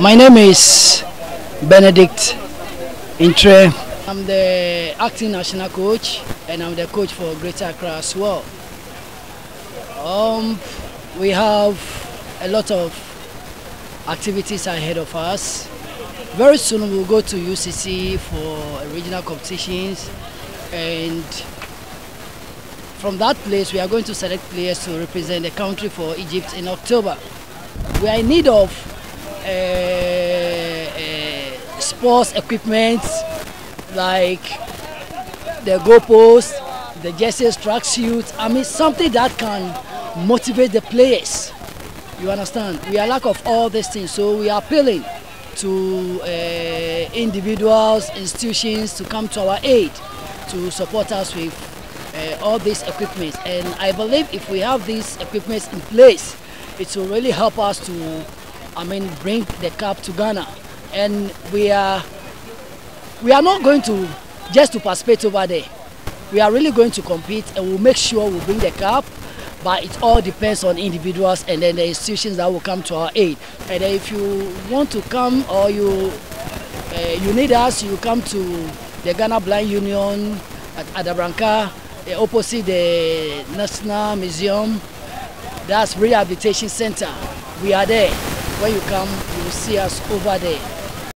My name is Benedict Intre. I'm the acting national coach and I'm the coach for Greater Accra as well. We have a lot of activities ahead of us. Very soon we'll go to UCC for regional competitions, and from that place we are going to select players to represent the country for Egypt in October. We are in need of sports equipment like the goalpost, the jerseys, tracksuits. I mean, something that can motivate the players. You understand? We are lack of all these things, so we are appealing to individuals, institutions to come to our aid to support us with all these equipment. And I believe if we have these equipment in place, it will really help us to, bring the cup to Ghana. And we are not going to just to participate over there. We are really going to compete, and we'll make sure we bring the cup. But it all depends on individuals and then the institutions that will come to our aid. And if you want to come or you need us, you come to the Ghana Blind Union at Adabranca, opposite the National Museum. That's Rehabilitation Center. We are there. When you come, you will see us over there.